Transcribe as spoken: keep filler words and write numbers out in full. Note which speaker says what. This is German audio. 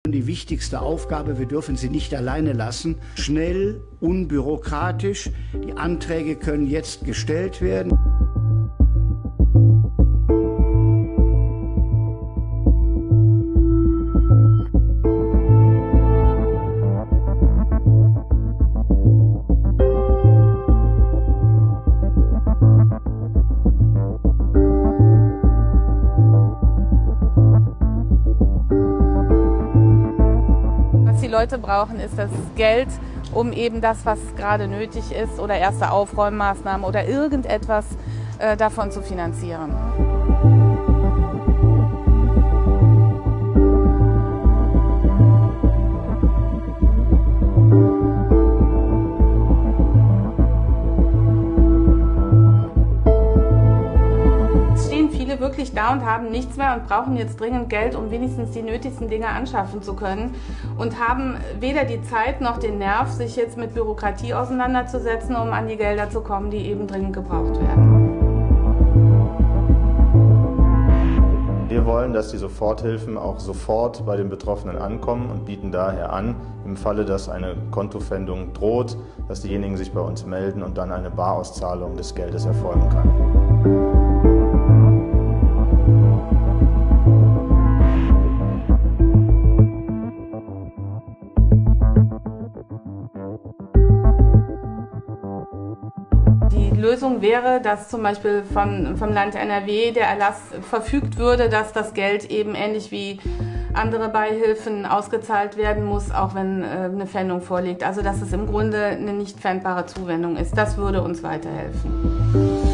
Speaker 1: Die wichtigste Aufgabe, wir dürfen sie nicht alleine lassen, schnell, unbürokratisch. Die Anträge können jetzt gestellt werden.
Speaker 2: Die Leute brauchen, ist das Geld, um eben das, was gerade nötig ist, oder erste Aufräummaßnahmen oder irgendetwas äh, davon zu finanzieren. Viele wirklich da und haben nichts mehr und brauchen jetzt dringend Geld, um wenigstens die nötigsten Dinge anschaffen zu können und haben weder die Zeit noch den Nerv, sich jetzt mit Bürokratie auseinanderzusetzen, um an die Gelder zu kommen, die eben dringend gebraucht werden.
Speaker 3: Wir wollen, dass die Soforthilfen auch sofort bei den Betroffenen ankommen und bieten daher an, im Falle, dass eine Kontopfändung droht, dass diejenigen sich bei uns melden und dann eine Barauszahlung des Geldes erfolgen kann.
Speaker 2: Die Lösung wäre, dass zum Beispiel vom, vom Land N R W der Erlass verfügt würde, dass das Geld eben ähnlich wie andere Beihilfen ausgezahlt werden muss, auch wenn äh, eine Pfändung vorliegt. Also dass es im Grunde eine nicht pfändbare Zuwendung ist. Das würde uns weiterhelfen.